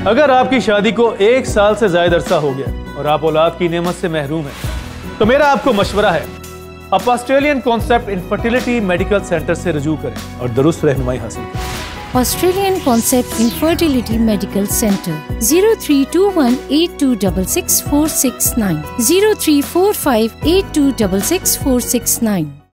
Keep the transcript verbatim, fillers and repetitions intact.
अगर आपकी शादी को एक साल से ज्यादा अरसा हो गया और आप औलाद की नेमत से महरूम हैं, तो मेरा आपको मशवरा है, आप Australian concept infertility medical centre से रुजू करें और दुरुस्त रहनुमाई हासिल करें। Australian concept infertility medical centre zero three two one eight two double six four six nine zero three four five eight two double six four six nine.